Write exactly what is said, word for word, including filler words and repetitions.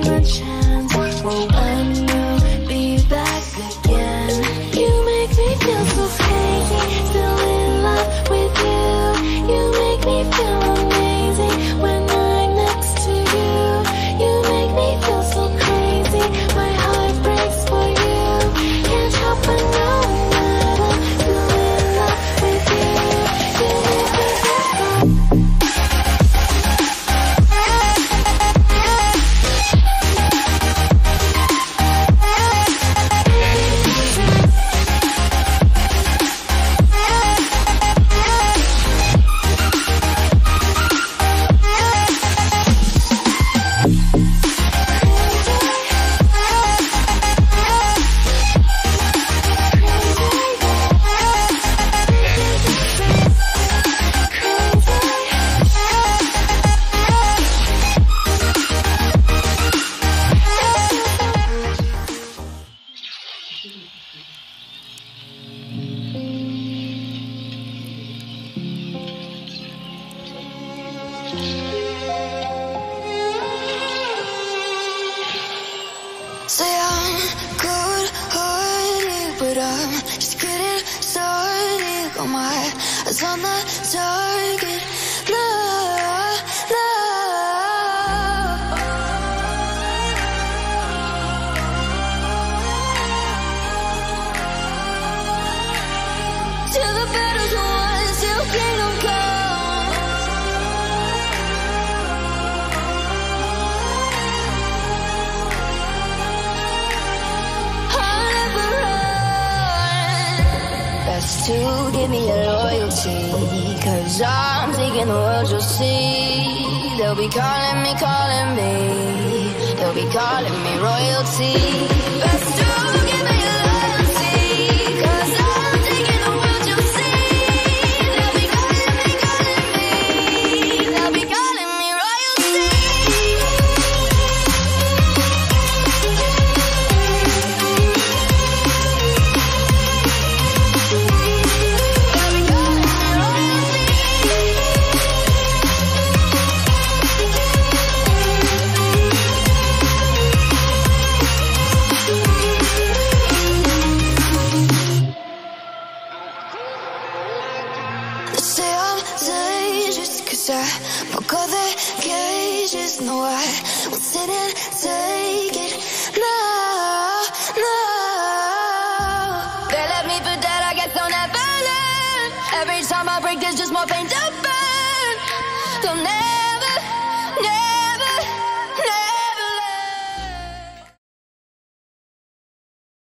him a chance. Well, when you'll be back again. You make me feel so crazy, still in love with you. You make me feel amazing when I'm next to you. You make me feel so crazy, my heart breaks for you. Can't help but know that I'm still in love with you. You make me feel so say I'm good-hearted, but I'm just getting started. Got my eyes on the target. No, no. Till the battle's won, still kingdom come. To give me your loyalty, cause I'm taking the world, you'll see. They'll be calling me, calling me. They'll be calling me royalty. Best to give me your loyalty, cause I'm taking the world, you'll see. They'll be calling me, calling me. They'll be calling me royalty. I broke all the cages, no, I won't sit and take it. No, no. They left me for dead, I guess I'll never learn. Every time I break, there's just more pain to